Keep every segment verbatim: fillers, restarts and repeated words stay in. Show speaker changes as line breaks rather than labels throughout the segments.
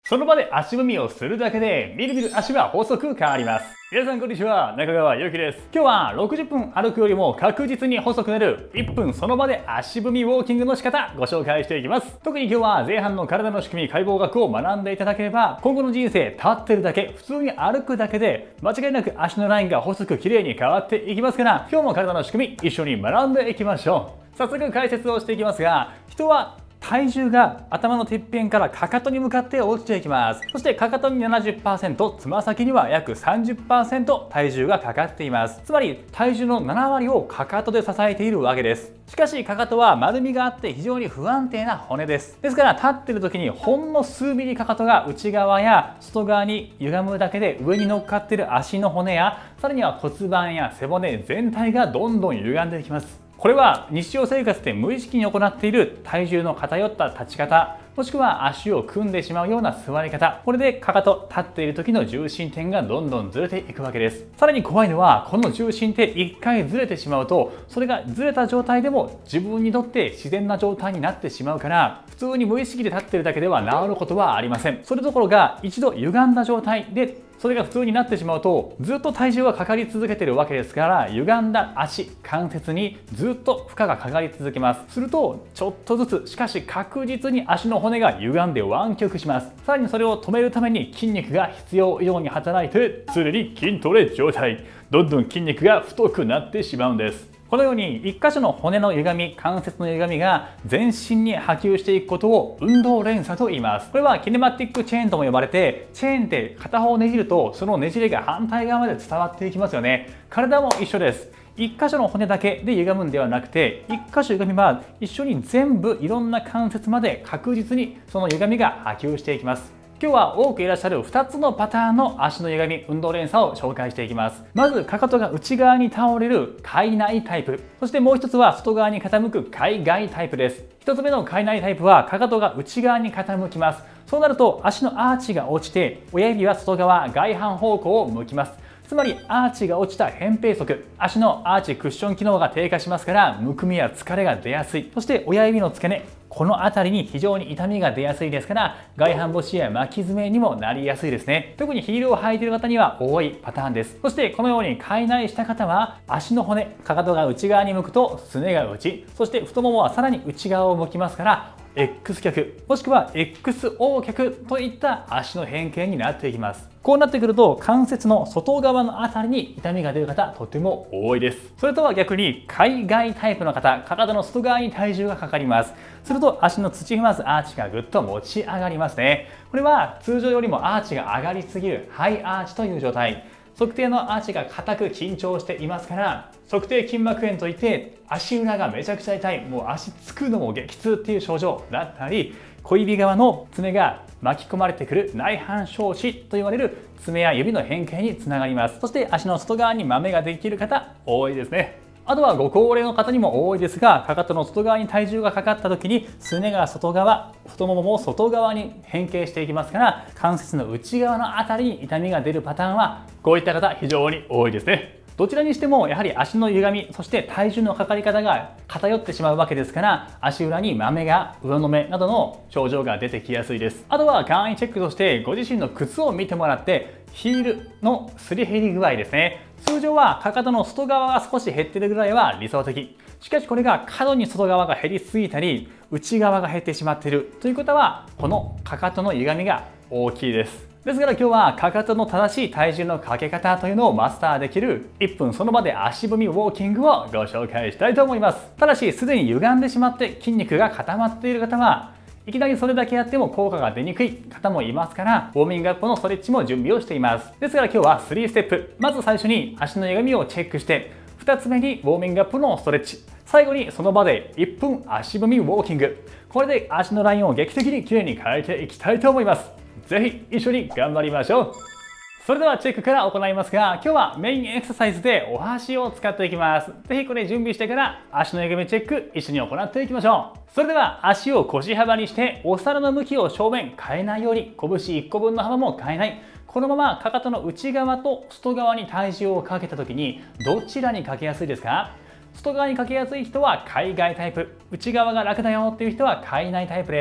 その場で足踏みをするだけで、みるみる足は細く変わります。皆さんこんにちは、中川ゆうきです。今日はろくじゅっぷん歩くよりも確実に細くなるいっぷんその場で足踏みウォーキングの仕方ご紹介していきます。特に今日は前半の体の仕組み解剖学を学んでいただければ、今後の人生立ってるだけ、普通に歩くだけで間違いなく足のラインが細く綺麗に変わっていきますから、今日も体の仕組み一緒に学んでいきましょう。早速解説をしていきますが、人は体重が頭のてっぺんからかかとに向かって落ちていきます。そしてかかとに ななじゅっパーセント、つま先には約 さんじゅっパーセント 体重がかかっています。つまり体重のななわりをかかとで支えているわけです。しかしかかとは丸みがあって非常に不安定な骨です。ですから立っている時にほんの数ミリかかとが内側や外側に歪むだけで、上に乗っかっている足の骨やさらには骨盤や背骨全体がどんどん歪んでいきます。これは日常生活で無意識に行っている体重の偏った立ち方、もしくは足を組んでしまうような座り方、これでかかと立っている時の重心点がどんどんずれていくわけです。さらに怖いのは、この重心点いっかいずれてしまうと、それがずれた状態でも自分にとって自然な状態になってしまうから、普通に無意識で立っているだけでは治ることはありません。それどころが一度歪んだ状態でそれが普通になってしまうと、ずっと体重がかかり続けているわけですから、歪んだ足、関節にずっと負荷がかかり続けます。するとちょっとずつ、しかし確実に足の骨が歪んで湾曲します。さらにそれを止めるために筋肉が必要以上に働いて、常に筋トレ状態、どんどん筋肉が太くなってしまうんです。このように一箇所の骨の歪み、関節の歪みが全身に波及していくことを運動連鎖と言います。これはキネマティックチェーンとも呼ばれて、チェーンって片方ねじるとそのねじれが反対側まで伝わっていきますよね。体も一緒です。一箇所の骨だけで歪むんではなくて、一箇所歪みは一緒に全部いろんな関節まで確実にその歪みが波及していきます。今日は多くいらっしゃるふたつのパターンの足の歪み、運動連鎖を紹介していきます。まずかかとが内側に倒れる界内タイプ、そしてもう一つは外側に傾く界外タイプです。一つ目の界内タイプはかかとが内側に傾きます。そうなると足のアーチが落ちて、親指は外側外反方向を向きます。つまりアーチが落ちた扁平足、足のアーチクッション機能が低下しますから、むくみや疲れが出やすい。そして親指の付け根、この辺りに非常に痛みが出やすいですから、外反母趾や巻き爪にもなりやすいですね。特にヒールを履いている方には多いパターンです。そしてこのように界内した方は、足の骨、かかとが内側に向くとすねが内、そして太ももはさらに内側を向きますから、X 脚もしくは エックスオー 脚といった足の変形になっていきます。こうなってくると関節の外側のあたりに痛みが出る方とても多いです。それとは逆に界外タイプの方、かかとの外側に体重がかかります。すると足の土踏まずアーチがぐっと持ち上がりますね。これは通常よりもアーチが上がりすぎるハイアーチという状態。測定のアーチが硬く緊張していますから、測定筋膜炎といって足裏がめちゃくちゃ痛い、もう足つくのも激痛っていう症状だったり、小指側の爪が巻き込まれてくる内反小趾と言われる爪や指の変形につながります。そして足の外側にマメができる方多いですね。あとはご高齢の方にも多いですが、かかとの外側に体重がかかった時にすねが外側、太ももも外側に変形していきますから、関節の内側のあたりに痛みが出るパターンはこういった方非常に多いですね。どちらにしてもやはり足の歪み、そして体重のかかり方が偏ってしまうわけですから、足裏にマメが、上の目などの症状が出てきやすいです。あとは簡易チェックとしてご自身の靴を見てもらって、ヒールのすり減り具合ですね。通常はかかとの外側が少し減っているぐらいは理想的。しかしこれが過度に外側が減りすぎたり、内側が減ってしまっているということは、このかかとの歪みが大きいです。ですから今日はかかとの正しい体重のかけ方というのをマスターできるいっぷんその場で足踏みウォーキングをご紹介したいと思います。ただしすでに歪んでしまって筋肉が固まっている方は、いきなりそれだけやっても効果が出にくい方もいますから、ウォーミングアップのストレッチも準備をしています。ですから今日はさんステップ。まず最初に足の歪みをチェックして、ふたつめにウォーミングアップのストレッチ。最後にその場でいっぷん足踏みウォーキング。これで足のラインを劇的に綺麗に変えていきたいと思います。ぜひ一緒に頑張りましょう。それではチェックから行いますが、今日はメインエクササイズでお箸を使っていきます。ぜひこれ準備してから足の歪みチェック一緒に行っていきましょう。それでは足を腰幅にしてお皿の向きを正面変えないように、拳いっこぶんの幅も変えない。このままかかとの内側と外側に体重をかけた時にどちらにかけやすいですか？外側にかけやすい人は界外タイプ、内側が楽だよっていう人は界内タイプです。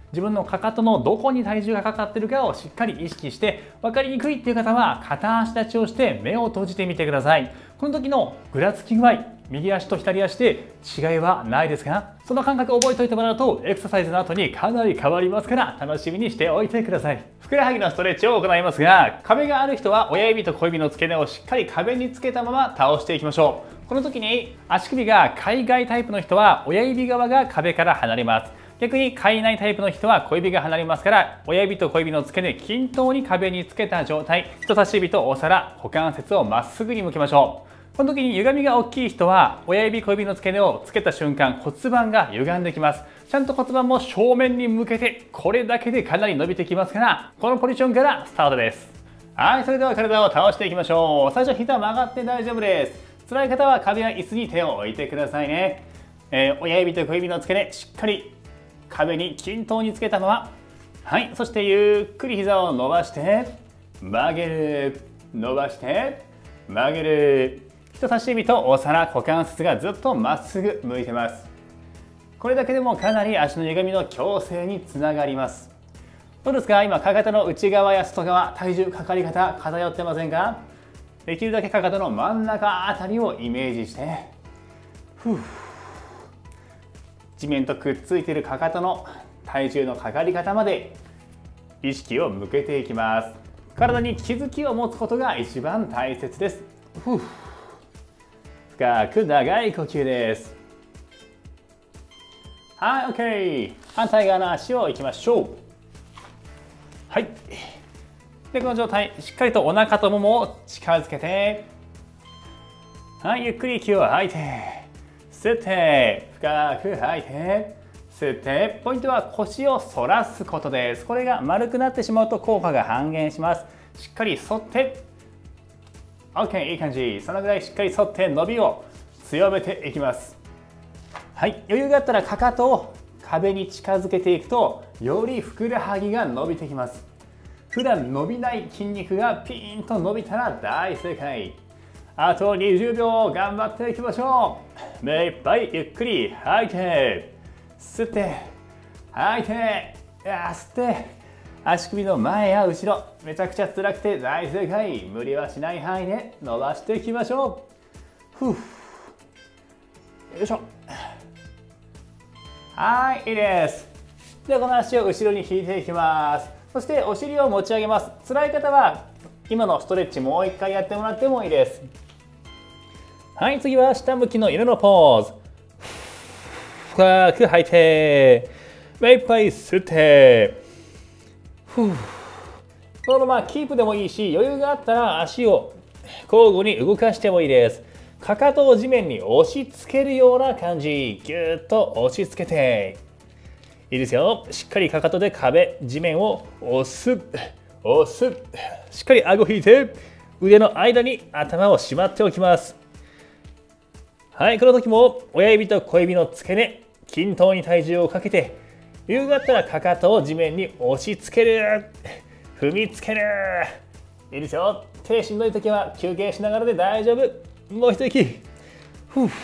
自分のかかとのどこに体重がかかっているかをしっかり意識して、分かりにくいっていう方は片足立ちをして目を閉じてみてください。この時のぐらつき具合、右足と左足で違いはないですか？その感覚を覚えておいてもらうとエクササイズの後にかなり変わりますから楽しみにしておいてください。ふくらはぎのストレッチを行いますが、壁がある人は親指と小指の付け根をしっかり壁につけたまま倒していきましょう。この時に足首が海外タイプの人は親指側が壁から離れます。逆に海内タイプの人は小指が離れますから、親指と小指の付け根均等に壁につけた状態、人差し指とお皿、股関節をまっすぐに向けましょう。この時に歪みが大きい人は親指小指の付け根をつけた瞬間骨盤が歪んできます。ちゃんと骨盤も正面に向けて、これだけでかなり伸びてきますから、このポジションからスタートです。はい、それでは体を倒していきましょう。最初膝曲がって大丈夫です。辛い方は壁や椅子に手を置いてくださいね。えー、親指と小指の付け根しっかり壁に均等につけたまま、はい、そしてゆっくり膝を伸ばして曲げる、伸ばして曲げる。人差し指とお皿、股関節がずっとまっすぐ向いてます。これだけでもかなり足の歪みの矯正につながります。どうですか？今かかとの内側や外側、体重かかり方偏ってませんか？できるだけかかとの真ん中あたりをイメージして、ふう、地面とくっついているかかとの体重のかかり方まで意識を向けていきます。体に気づきを持つことが一番大切です。ふう、深く長い呼吸です。はい、 OK。 反対側の足をいきましょう。はい、でこの状態しっかりとお腹とももを近づけて、はい、ゆっくり息を吐いて吸って深く吐いて吸って、ポイントは腰を反らすことです。これが丸くなってしまうと効果が半減します。しっかり反って OK、 いい感じ。そのぐらいしっかり反って伸びを強めていきます。はい、余裕があったらかかとを壁に近づけていくとよりふくらはぎが伸びてきます。普段伸びない筋肉がピーンと伸びたら大正解。あとにじゅうびょう頑張っていきましょう。目いっぱいゆっくり吐いて吸って吐いて、いや吸って足首の前や後ろ、めちゃくちゃ辛くて大正解。無理はしない範囲で伸ばしていきましょう。ふう、よいしょ。はい、いいです。ではこの足を後ろに引いていきます。そしてお尻を持ち上げます。辛い方は今のストレッチもう一回やってもらってもいいです。はい、次は下向きの犬のポーズ。深く吐いて目いっぱい吸って、ふう、このままキープでもいいし、余裕があったら足を交互に動かしてもいいです。かかとを地面に押し付けるような感じ、ぎゅっと押し付けていいですよ。しっかりかかとで壁、地面を押す押す、しっかり顎引いて腕の間に頭をしまっておきます。はい、この時も親指と小指の付け根均等に体重をかけて、余裕があったらかかとを地面に押し付ける、踏みつける。いいですよ。手しんどい時は休憩しながらで大丈夫。もう一息。ふう、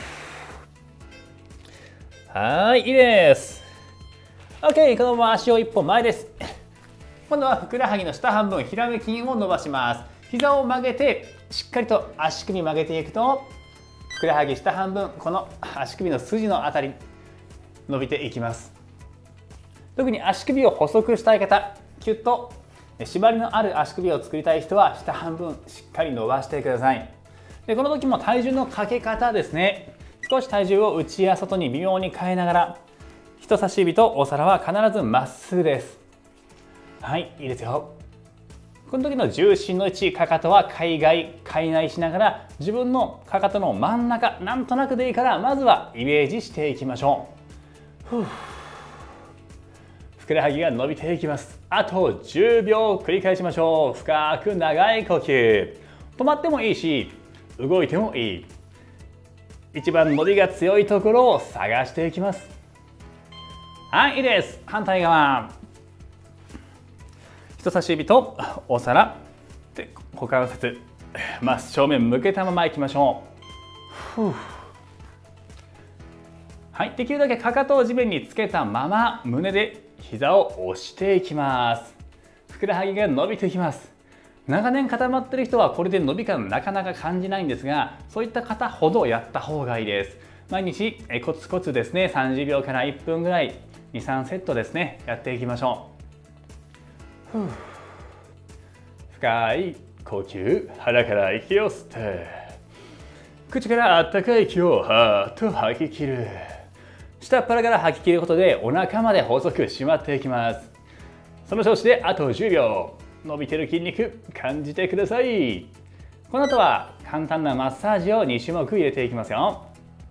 はい、いいです。 OK、 このまま足を一歩前です。今度はふくらはぎの下半分、平目筋を伸ばします。膝を曲げてしっかりと足首曲げていくと、ふくらはぎ下半分、この足首の筋のあたり伸びていきます。特に足首を細くしたい方、キュッと縛りのある足首を作りたい人は下半分しっかり伸ばしてください。でこの時も体重のかけ方ですね。少し体重を内や外に微妙に変えながら、人差し指とお皿は必ずまっすぐです。はい、いいですよ。この時の重心の位置、かかとは海外海内しながら、自分のかかとの真ん中、なんとなくでいいからまずはイメージしていきましょう。ふう、ふくらはぎが伸びていきます。あとじゅうびょう繰り返しましょう。深く長い呼吸。止まってもいいし動いてもいい。一番伸びが強いところを探していきます。はい、いいです。反対側、人差し指とお皿で股関節真正面向けたままいきましょう。ふう、はい、できるだけかかとを地面につけたまま胸で膝を押していきます。ふくらはぎが伸びていきます。長年固まっている人はこれで伸び感なかなか感じないんですが、そういった方ほどやった方がいいです。毎日コツコツですね、さんじゅうびょうからいっぷんぐらいに、さんセットですね、やっていきましょう。ふう、深い呼吸、鼻から息を吸って、口からあったかい息をはーっと吐き切る。下っ腹から吐き切ることでお腹まで細く締まっていきます。その調子であとじゅうびょう、伸びてる筋肉感じてください。この後は簡単なマッサージをにしゅもく入れていきますよ。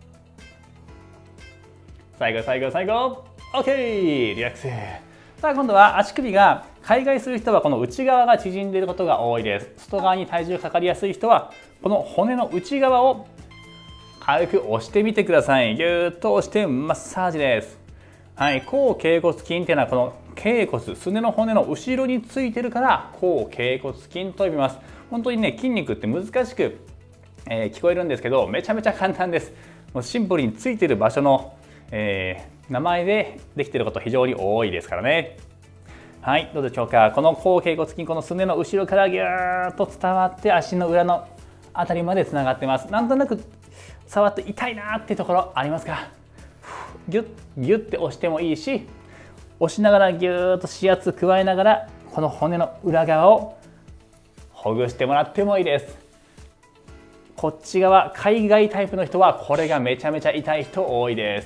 最後最後最後 OK、 リラックス。さあ今度は足首が海外する人はこの内側が縮んでいることが多いです。外側に体重かかりやすい人はこの骨の内側を軽く押してみてください。ぎゅーっと押してマッサージです。はい、後脛骨筋っていうのはこの脛骨、すねの骨の後ろについてるから後脛骨筋と呼びます。本当にね、筋肉って難しく、えー、聞こえるんですけど、めちゃめちゃ簡単です。もうシンプルについてる場所の、えー、名前でできていること非常に多いですからね。はい、どうでしょうか。この後脛骨筋、このすねの後ろからぎゅーっと伝わって足の裏のあたりまでつながってます。なんとなく触って痛いなーってところありますか？ギュッギュッて押してもいいし、押しながらギューッと指圧加えながらこの骨の裏側をほぐしてもらってもいいです。こっち側、海外タイプの人はこれがめちゃめちゃ痛い人多いです。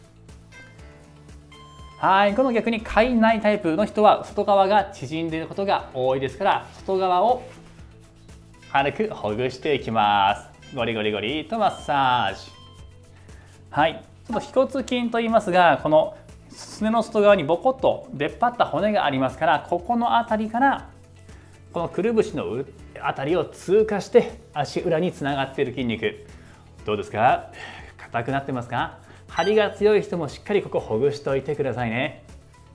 はい、この逆に海内タイプの人は外側が縮んでいることが多いですから、外側を軽くほぐしていきます。ゴリゴリゴリとマッサージ。はい、ちょっと腓骨筋と言いますが、このすねの外側にボコッと出っ張った骨がありますから、ここの辺りからこのくるぶしのあたりを通過して足裏につながっている筋肉、どうですか？硬くなってますか？張りが強い人もしっかりここほぐしておいてくださいね。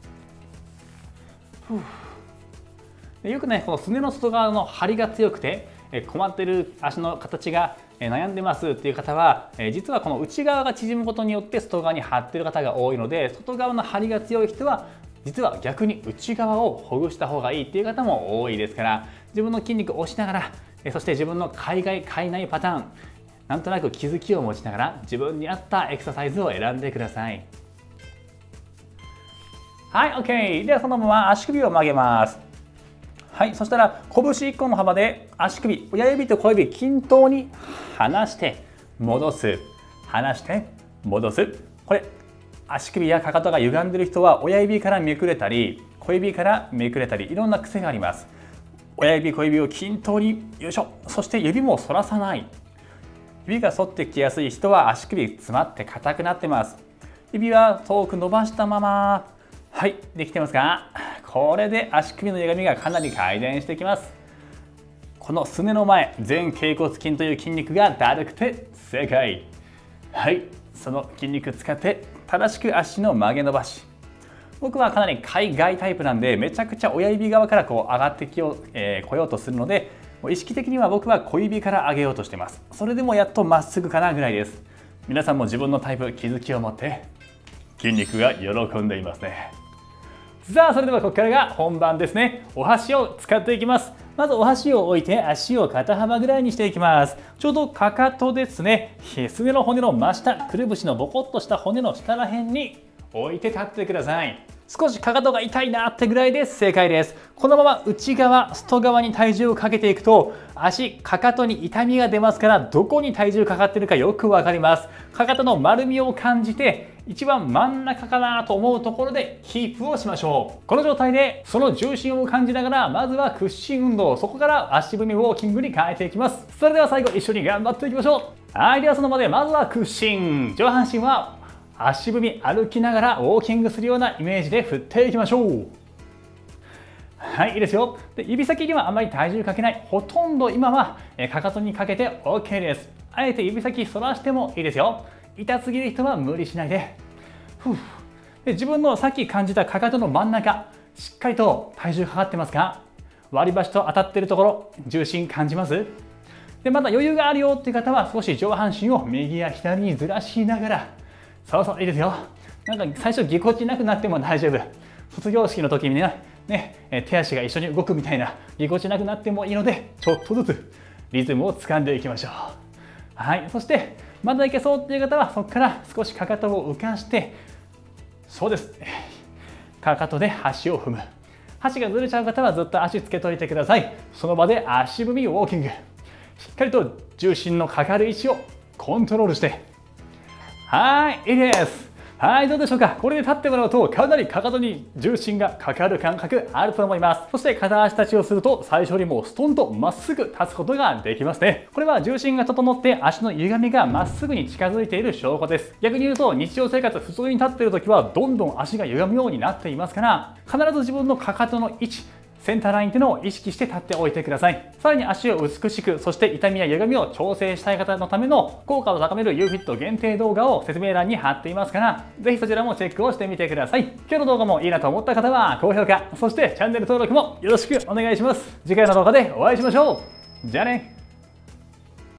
よくね、このすねの外側の張りが強くて困っている足の形が悩んでますっていう方は、実はこの内側が縮むことによって外側に張っている方が多いので、外側の張りが強い人は実は逆に内側をほぐした方がいいっていう方も多いですから、自分の筋肉を押しながら、そして自分の海外海内パターン、なんとなく気づきを持ちながら自分に合ったエクササイズを選んでください。はい、 OK。 ではそのまま足首を曲げます。はい、そしたら拳いっこの幅で足首、親指と小指均等に離して戻す、離して戻す。これ足首やかかとが歪んでいる人は親指からめくれたり小指からめくれたり、いろんな癖があります。親指小指を均等に、よいしょ。そして指も反らさない。指が反ってきやすい人は足首詰まって硬くなってます。指は遠く伸ばしたまま。はい、できてますか？これで足首の歪みがかなり改善してきます。このすねの前、前脛骨筋という筋肉がだるくて正解。はい、その筋肉使って正しく足の曲げ伸ばし。僕はかなり海外タイプなんで、めちゃくちゃ親指側からこう上がってきよう、えー、来ようとするので、意識的には僕は小指から上げようとしてます。それでもやっとまっすぐかなぐらいです。皆さんも自分のタイプ気づきを持って筋肉が喜んでいますね。さあ、それではここからが本番ですね。お箸を使っていきます。まずお箸を置いて足を肩幅ぐらいにしていきます。ちょうどかかとですね、すねの骨の真下、くるぶしのボコッとした骨の下ら辺に置いて立ってください。少しかかとが痛いなってぐらいで正解です。このまま内側、外側に体重をかけていくと、足、かかとに痛みが出ますから、どこに体重かかっているかよくわかります。かかとの丸みを感じて、一番真ん中かなと思うところでキープをしましょう。この状態でその重心を感じながら、まずは屈伸運動、そこから足踏みウォーキングに変えていきます。それでは最後一緒に頑張っていきましょう。はい、ではその場でまずは屈伸、上半身は足踏み歩きながらウォーキングするようなイメージで振っていきましょう。はい、いいですよ。で、指先にはあまり体重かけない。ほとんど今はかかとにかけて OK です。あえて指先反らしてもいいですよ。痛すぎる人は無理しないで。ふうで、自分のさっき感じたかかとの真ん中、しっかりと体重かかってますか？割り箸と当たっているところ、重心感じます？で、また余裕があるよっていう方は少し上半身を右や左にずらしながら、そうそう、いいですよ。なんか最初ぎこちなくなっても大丈夫。 卒業式の時にね、ね、手足が一緒に動くみたいなぎこちなくなってもいいので、ちょっとずつリズムを掴んでいきましょう。はい、そしてまだいけそうっていう方はそこから少しかかとを浮かして、そうです、かかとで足を踏む。足がずれちゃう方はずっと足つけといてください。その場で足踏みウォーキング、しっかりと重心のかかる位置をコントロールして、はい、いいです。はい、どうでしょうか。これで立ってもらうとかなりかかとに重心がかかる感覚あると思います。そして片足立ちをすると最初よりもストンとまっすぐ立つことができますね。これは重心が整って足の歪みがまっすぐに近づいている証拠です。逆に言うと日常生活普通に立っている時はどんどん足が歪むようになっていますから、必ず自分のかかとの位置、センターラインっていうのを意識して立っておいてください。さらに足を美しく、そして痛みや歪みを調整したい方のための効果を高める ユーフィット 限定動画を説明欄に貼っていますから、ぜひそちらもチェックをしてみてください。今日の動画もいいなと思った方は高評価、そしてチャンネル登録もよろしくお願いします。次回の動画でお会いしましょう。じゃあね。